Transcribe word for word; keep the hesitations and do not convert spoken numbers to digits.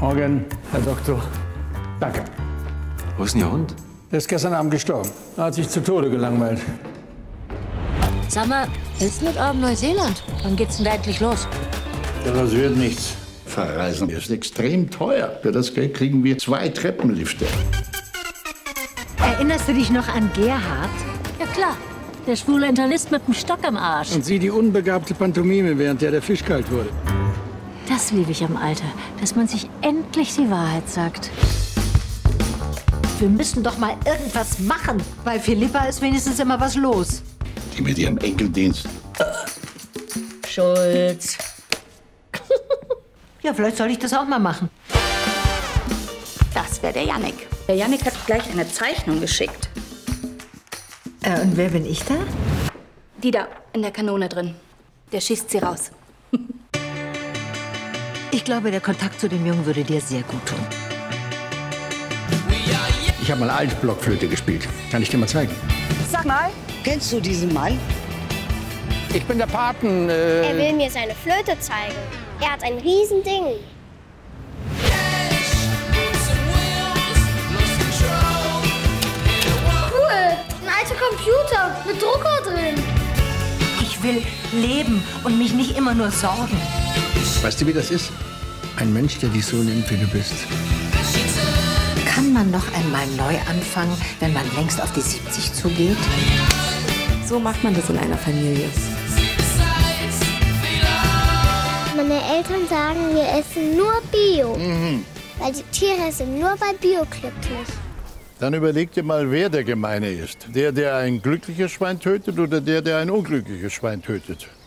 Morgen, Herr Doktor. Danke. Wo ist denn Ihr Hund? Der ist gestern Abend gestorben. Er hat sich zu Tode gelangweilt. Sag mal, ist mit eurem Neuseeland? Wann geht's denn da endlich los? Ja, das wird nichts. Verreisen ist extrem teuer. Für das Geld kriegen wir zwei Treppenlifte. Erinnerst du dich noch an Gerhard? Ja klar, der schwule Internist mit dem Stock im Arsch. Und Sie die unbegabte Pantomime, während der der Fisch kalt wurde. Das liebe ich am Alter, dass man sich endlich die Wahrheit sagt. Wir müssen doch mal irgendwas machen. Bei Philippa ist wenigstens immer was los. Die mit ihrem Enkeldienst. Schulz. Ja, vielleicht soll ich das auch mal machen. Das wäre der Jannik. Der Jannik hat gleich eine Zeichnung geschickt. Äh, und wer bin ich da? Die da in der Kanone drin. Der schießt sie raus. Ich glaube, der Kontakt zu dem Jungen würde dir sehr gut tun. Ich habe mal Altblockflöte gespielt. Kann ich dir mal zeigen? Sag mal, kennst du diesen Mann? Ich bin der Paten. Äh Er will mir seine Flöte zeigen. Er hat ein Riesending. Cool, ein alter Computer mit Drucker drin. Ich will leben und mich nicht immer nur sorgen. Weißt du, wie das ist? Ein Mensch, der dich so nimmt, wie du bist. Kann man noch einmal neu anfangen, wenn man längst auf die siebzig zugeht? So macht man das in einer Familie. Meine Eltern sagen, wir essen nur Bio. Mhm. Weil die Tiere sind nur bei Bio glücklich. Dann überleg dir mal, wer der Gemeine ist. Der, der ein glückliches Schwein tötet oder der, der ein unglückliches Schwein tötet.